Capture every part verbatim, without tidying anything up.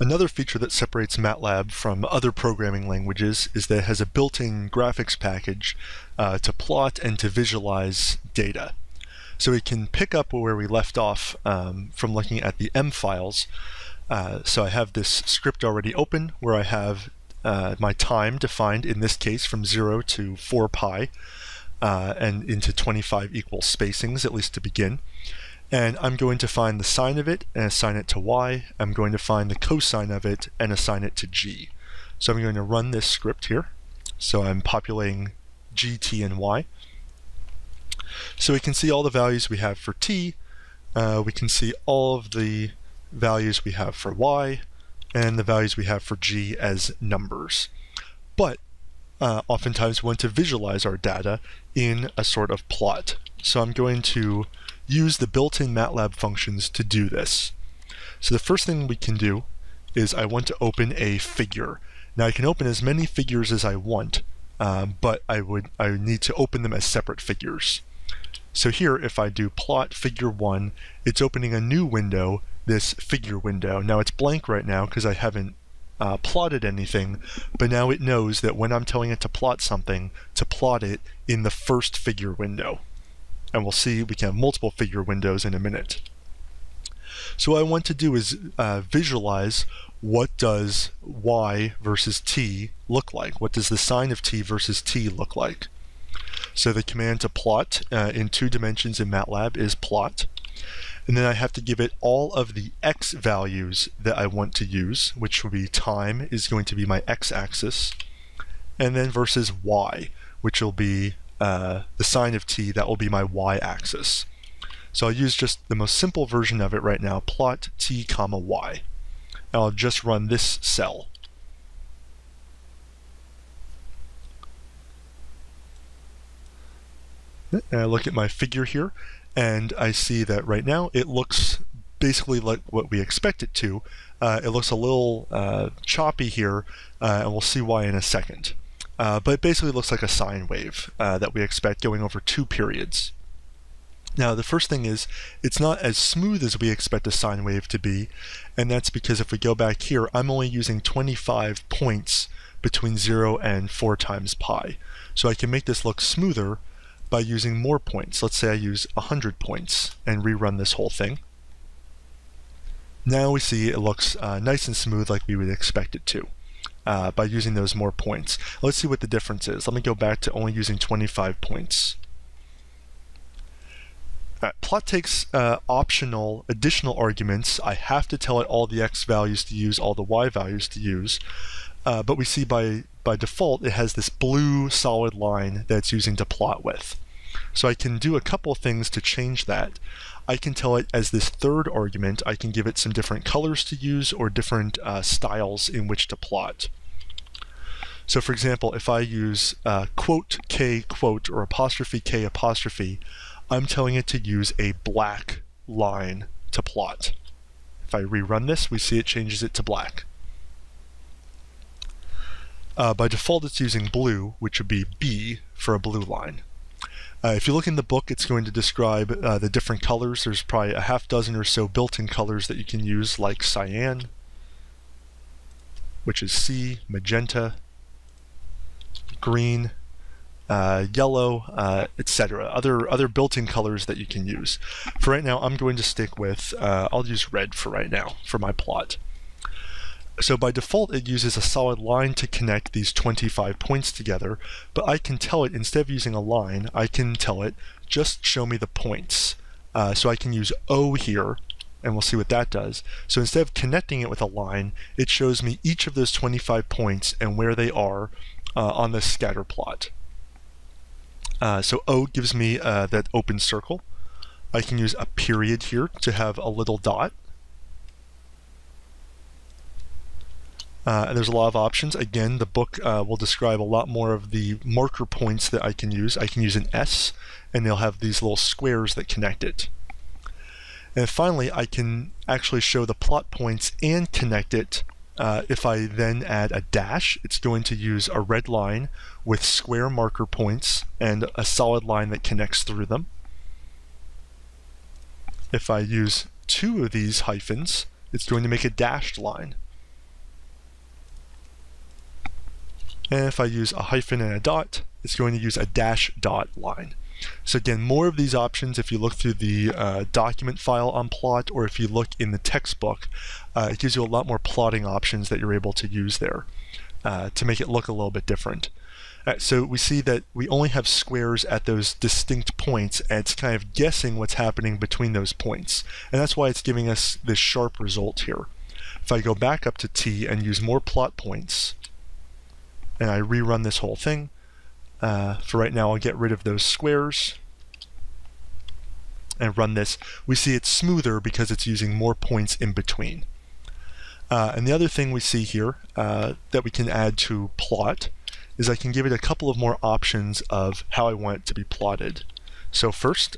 Another feature that separates MATLAB from other programming languages is that it has a built-in graphics package uh, to plot and to visualize data. So we can pick up where we left off um, from looking at the M files. Uh, so I have this script already open where I have uh, my time defined, in this case, from zero to four pi uh, and into twenty-five equal spacings, at least to begin. And I'm going to find the sine of it and assign it to y. I'm going to find the cosine of it and assign it to g. So I'm going to run this script here. So I'm populating g, t, and y. So we can see all the values we have for t. Uh, we can see all of the values we have for y and the values we have for g as numbers. But uh, oftentimes we want to visualize our data in a sort of plot. So I'm going to use the built-in MATLAB functions to do this. So the first thing we can do is I want to open a figure. Now I can open as many figures as I want, um, but I would I would need to open them as separate figures. So here, if I do plot figure one, it's opening a new window, this figure window. Now it's blank right now because I haven't uh, plotted anything, but now it knows that when I'm telling it to plot something, to plot it in the first figure window. And we'll see we can have multiple figure windows in a minute. So what I want to do is uh, visualize what does y versus t look like. What does the sine of t versus t look like? So the command to plot uh, in two dimensions in MATLAB is plot. And then I have to give it all of the x values that I want to use, which will be time is going to be my x-axis, and then versus y, which will be uh, the sine of t, that will be my y-axis. So I'll use just the most simple version of it right now, plot t comma y. And I'll just run this cell. And I look at my figure here, and I see that right now it looks basically like what we expect it to. Uh, it looks a little uh, choppy here, uh, and we'll see why in a second. Uh, but it basically looks like a sine wave uh, that we expect going over two periods. Now the first thing is, it's not as smooth as we expect a sine wave to be, and that's because if we go back here, I'm only using twenty-five points between zero and four times pi. So I can make this look smoother by using more points. Let's say I use one hundred points and rerun this whole thing. Now we see it looks uh, nice and smooth like we would expect it to uh, by using those more points. Let's see what the difference is. Let me go back to only using twenty-five points. Uh, plot takes uh, optional additional arguments. I have to tell it all the x values to use, all the y values to use, uh, but we see by, by default it has this blue solid line that it's using to plot with. So I can do a couple things to change that. I can tell it as this third argument, I can give it some different colors to use or different uh, styles in which to plot. So for example, if I use uh, quote k quote or apostrophe k apostrophe, I'm telling it to use a black line to plot. If I rerun this, we see it changes it to black. Uh, by default, it's using blue, which would be B for a blue line. Uh, if you look in the book, it's going to describe uh, the different colors. There's probably a half dozen or so built-in colors that you can use, like cyan, which is C, magenta, green, Uh, yellow, uh, et cetera. Other other built-in colors that you can use. For right now, I'm going to stick with, uh, I'll use red for right now for my plot. So by default, it uses a solid line to connect these twenty-five points together, but I can tell it, instead of using a line, I can tell it, just show me the points. Uh, so I can use O here, and we'll see what that does. So instead of connecting it with a line, it shows me each of those twenty-five points and where they are uh, on this scatter plot. Uh, so O gives me uh, that open circle. I can use a period here to have a little dot. Uh, and there's a lot of options. Again, the book uh, will describe a lot more of the marker points that I can use. I can use an S, and they'll have these little squares that connect it. And finally, I can actually show the plot points and connect it. Uh, if I then add a dash, it's going to use a red line with square marker points and a solid line that connects through them. If I use two of these hyphens, it's going to make a dashed line. And if I use a hyphen and a dot, it's going to use a dash dot line. So again, more of these options if you look through the uh, document file on plot, or if you look in the textbook, uh, it gives you a lot more plotting options that you're able to use there uh, to make it look a little bit different. Right, so we see that we only have squares at those distinct points, and it's kind of guessing what's happening between those points. And that's why it's giving us this sharp result here. If I go back up to T and use more plot points, and I rerun this whole thing, uh, for right now I'll get rid of those squares and run this. We see it's smoother because it's using more points in between. Uh, and the other thing we see here uh, that we can add to plot is I can give it a couple of more options of how I want it to be plotted. So first,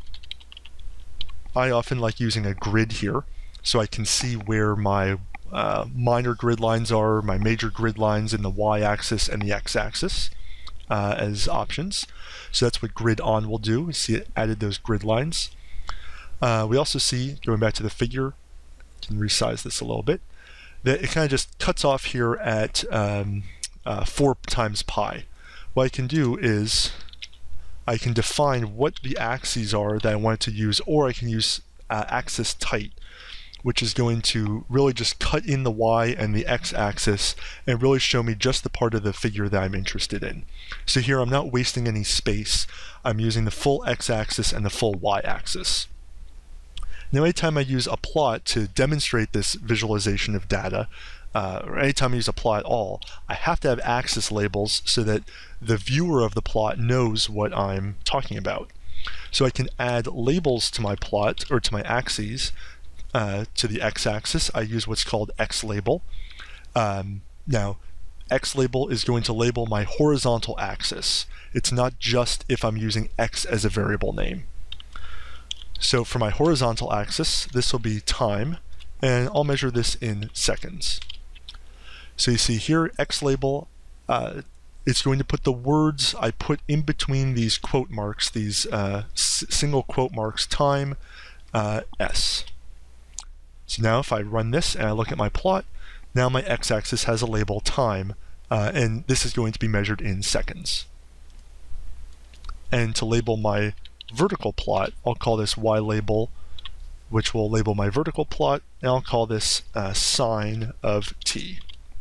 I often like using a grid here, so I can see where my uh, minor grid lines are, my major grid lines in the y-axis and the x-axis uh, as options. So that's what grid on will do. We see it added those grid lines. Uh, we also see, going back to the figure, can resize this a little bit, that it kind of just cuts off here at um, uh, four times pi. What I can do is I can define what the axes are that I want to use, or I can use uh, axis tight, which is going to really just cut in the y and the x-axis and really show me just the part of the figure that I'm interested in. So here I'm not wasting any space. I'm using the full x-axis and the full y-axis. Now anytime I use a plot to demonstrate this visualization of data, uh, or anytime I use a plot at all, I have to have axis labels so that the viewer of the plot knows what I'm talking about. So I can add labels to my plot, or to my axes. Uh, to the x-axis, I use what's called xlabel. Um, now, xlabel is going to label my horizontal axis. It's not just if I'm using x as a variable name. So for my horizontal axis, this will be time, and I'll measure this in seconds. So you see here, xlabel, uh, it's going to put the words I put in between these quote marks, these uh, single quote marks, time, uh, s. So now if I run this and I look at my plot, now my x-axis has a label time, uh, and this is going to be measured in seconds. And to label my vertical plot, I'll call this ylabel, which will label my vertical plot, and I'll call this uh, sine of t.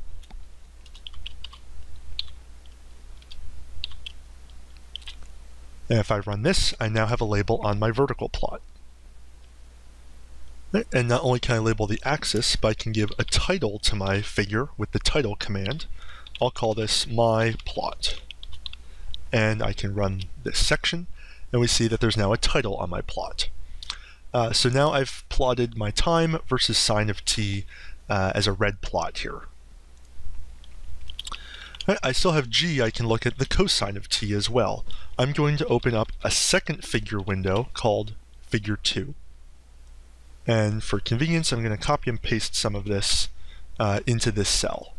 And if I run this, I now have a label on my vertical plot. And not only can I label the axis, but I can give a title to my figure with the title command. I'll call this my plot. And I can run this section, and we see that there's now a title on my plot. Uh, so now I've plotted my time versus sine of t uh, as a red plot here. I still have g. I can look at the cosine of t as well. I'm going to open up a second figure window called figure two. And for convenience, I'm going to copy and paste some of this uh, into this cell.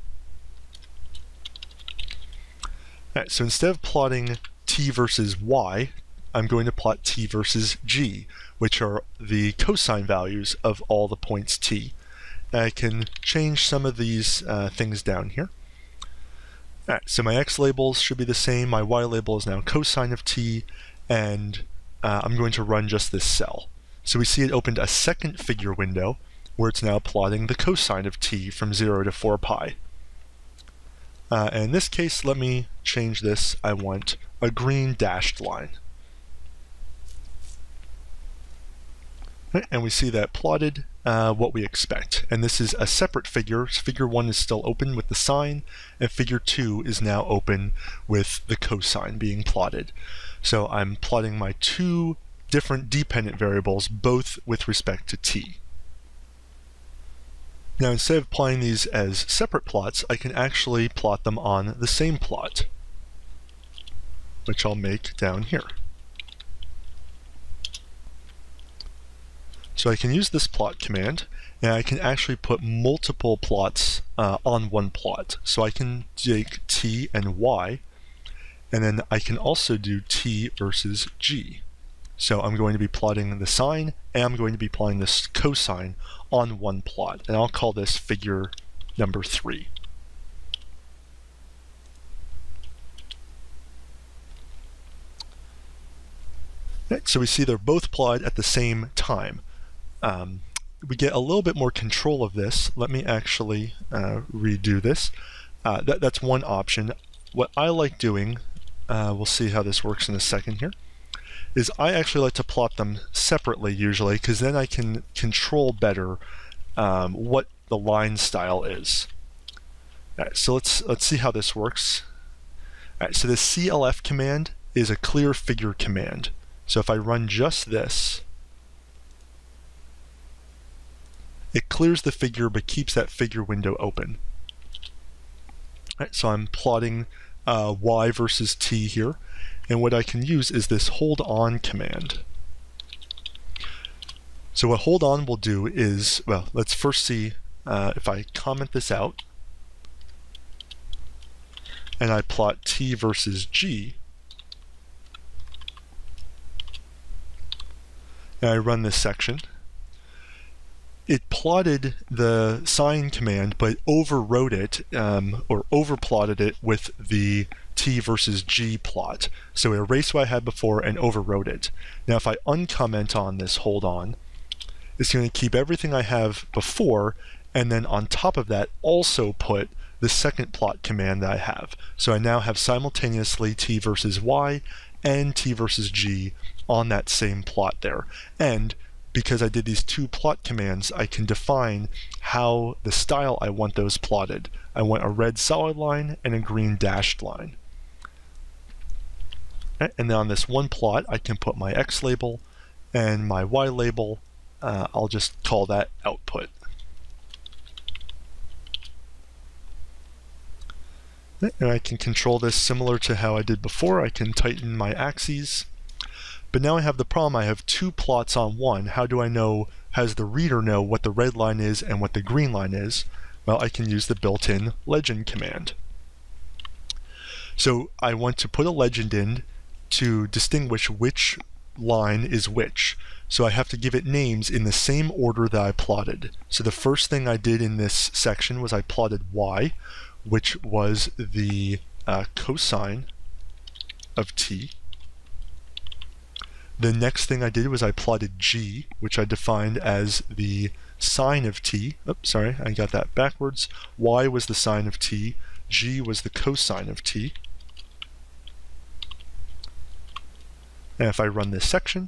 All right, so instead of plotting t versus y, I'm going to plot t versus g, which are the cosine values of all the points t. And I can change some of these uh, things down here. All right, so my x labels should be the same. My y label is now cosine of t, and uh, I'm going to run just this cell. So we see it opened a second figure window where it's now plotting the cosine of t from zero to four pi. Uh, and in this case, let me change this. I want a green dashed line. Right, and we see that plotted uh, what we expect. And this is a separate figure. So figure one is still open with the sine, and figure two is now open with the cosine being plotted. So I'm plotting my two different dependent variables, both with respect to t. Now instead of plotting these as separate plots, I can actually plot them on the same plot, which I'll make down here. So I can use this plot command, and I can actually put multiple plots uh, on one plot. So I can take t and y, and then I can also do t versus g. So I'm going to be plotting the sine, and I'm going to be plotting this cosine on one plot. And I'll call this figure number three. Right, so we see they're both plotted at the same time. Um, we get a little bit more control of this. Let me actually uh, redo this. Uh, that, that's one option. What I like doing, uh, we'll see how this works in a second here, is I actually like to plot them separately usually, because then I can control better um, what the line style is. All right, so let's let's see how this works. All right, so the C L F command is a clear figure command. So if I run just this, it clears the figure but keeps that figure window open. All right, so I'm plotting uh, y versus t here, and what I can use is this hold on command. So what hold on will do is, well, let's first see uh, if I comment this out and I plot t versus g, and I run this section. It plotted the sine command, but overwrote it, um, or overplotted it with the t versus g plot. So it erased what I had before and overwrote it. Now if I uncomment on this hold on, it's going to keep everything I have before, and then on top of that also put the second plot command that I have. So I now have simultaneously t versus y and t versus g on that same plot there. And because I did these two plot commands, I can define how the style I want those plotted. I want a red solid line and a green dashed line. And then on this one plot, I can put my X label and my Y label. Uh, I'll just call that output. And I can control this similar to how I did before. I can tighten my axes. But now I have the problem, I have two plots on one. How do I know, how does the reader know what the red line is and what the green line is? Well, I can use the built-in legend command. So I want to put a legend in to distinguish which line is which. So I have to give it names in the same order that I plotted. So the first thing I did in this section was I plotted y, which was the uh, cosine of t. The next thing I did was I plotted g, which I defined as the sine of t. Oops, sorry, I got that backwards. Y was the sine of t, g was the cosine of t. And if I run this section,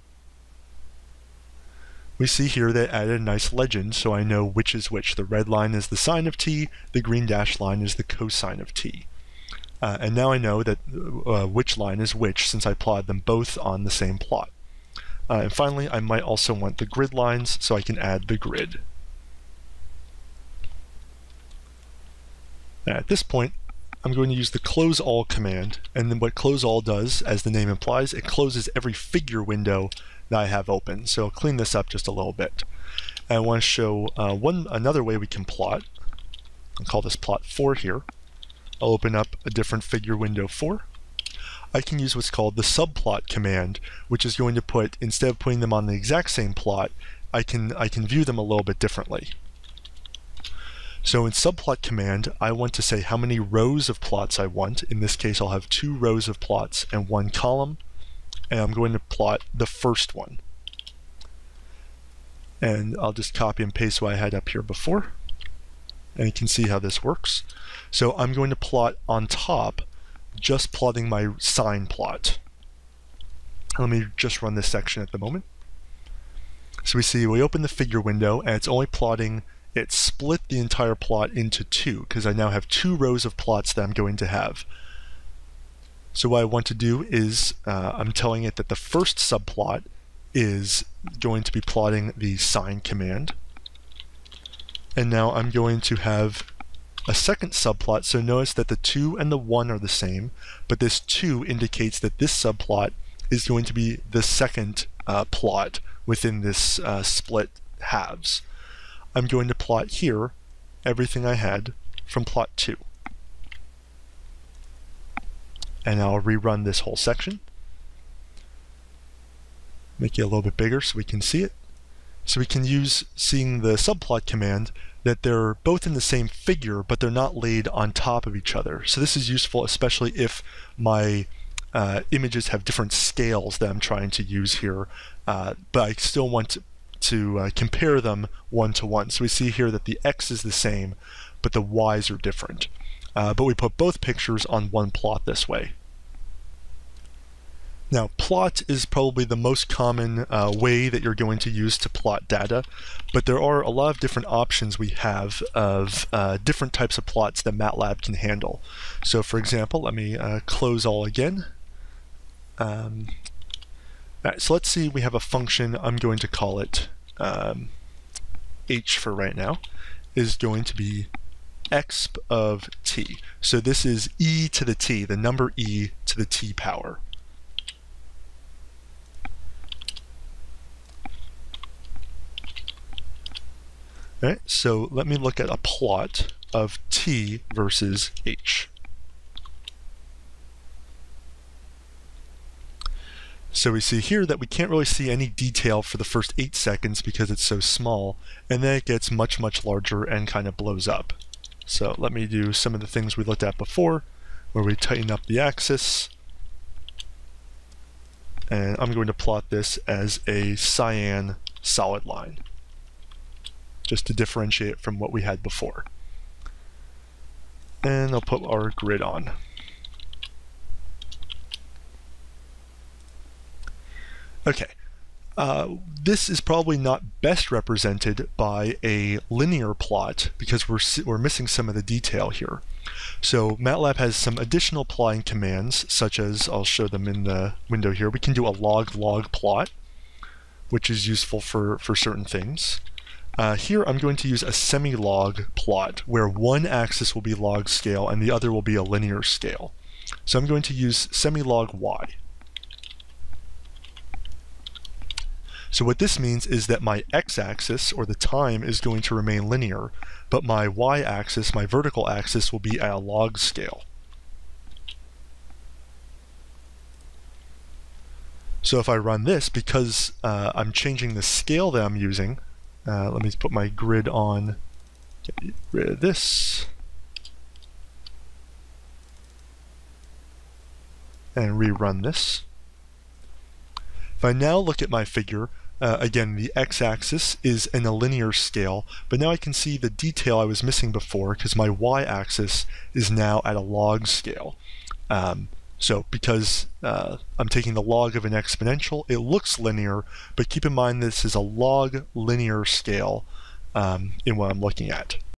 we see here they added a nice legend, so I know which is which. The red line is the sine of t, the green dashed line is the cosine of t. Uh, and now I know that uh, which line is which, since I plotted them both on the same plot. Uh, and finally, I might also want the grid lines, so I can add the grid. At this point, I'm going to use the close all command, and then what close all does, as the name implies, it closes every figure window that I have open. So I'll clean this up just a little bit. And I want to show uh, one another way we can plot. I'll call this plot four here. I'll open up a different figure window four. I can use what's called the subplot command, which is going to put, instead of putting them on the exact same plot, I can, I can view them a little bit differently. So in subplot command, I want to say how many rows of plots I want. In this case, I'll have two rows of plots and one column, and I'm going to plot the first one. And I'll just copy and paste what I had up here before, and you can see how this works. So I'm going to plot on top, just plotting my sine plot. Let me just run this section at the moment. So we see we open the figure window, and it's only plotting, it split the entire plot into two, because I now have two rows of plots that I'm going to have. So what I want to do is, uh, I'm telling it that the first subplot is going to be plotting the sine command. And now I'm going to have a second subplot, so notice that the two and the one are the same, but this two indicates that this subplot is going to be the second uh, plot within this uh, split halves. I'm going to plot here everything I had from plot two. And I'll rerun this whole section. Make it a little bit bigger so we can see it. So we can use, seeing the subplot command, that they're both in the same figure, but they're not laid on top of each other. So this is useful, especially if my uh, images have different scales that I'm trying to use here, uh, but I still want to, to uh, compare them one to one. So we see here that the X is the same, but the Y's are different. Uh, but we put both pictures on one plot this way. Now, plot is probably the most common uh, way that you're going to use to plot data, but there are a lot of different options we have of uh, different types of plots that MATLAB can handle. So for example, let me uh, close all again. Um, all right, so let's see, we have a function, I'm going to call it um, h for right now, is going to be exp of t. So this is e to the t, the number e to the t power. All right, so let me look at a plot of t versus h. So we see here that we can't really see any detail for the first eight seconds because it's so small, and then it gets much, much larger and kind of blows up. So let me do some of the things we looked at before, where we tighten up the axis, and I'm going to plot this as a cyan solid line, just to differentiate from what we had before. And I'll put our grid on. Okay, uh, this is probably not best represented by a linear plot because we're, we're missing some of the detail here. So MATLAB has some additional plotting commands, such as, I'll show them in the window here. We can do a log-log plot, which is useful for, for certain things. Uh, here I'm going to use a semi-log plot where one axis will be log scale and the other will be a linear scale. So I'm going to use semi-log y. So what this means is that my x-axis, or the time, is going to remain linear, but my y-axis, my vertical axis, will be at a log scale. So if I run this, because uh, I'm changing the scale that I'm using, Uh, let me put my grid on, get rid of this, and rerun this. If I now look at my figure, uh, again, the x-axis is in a linear scale, but now I can see the detail I was missing before because my y-axis is now at a log scale. Um, So because uh, I'm taking the log of an exponential, it looks linear, but keep in mind this is a log linear scale um, in what I'm looking at.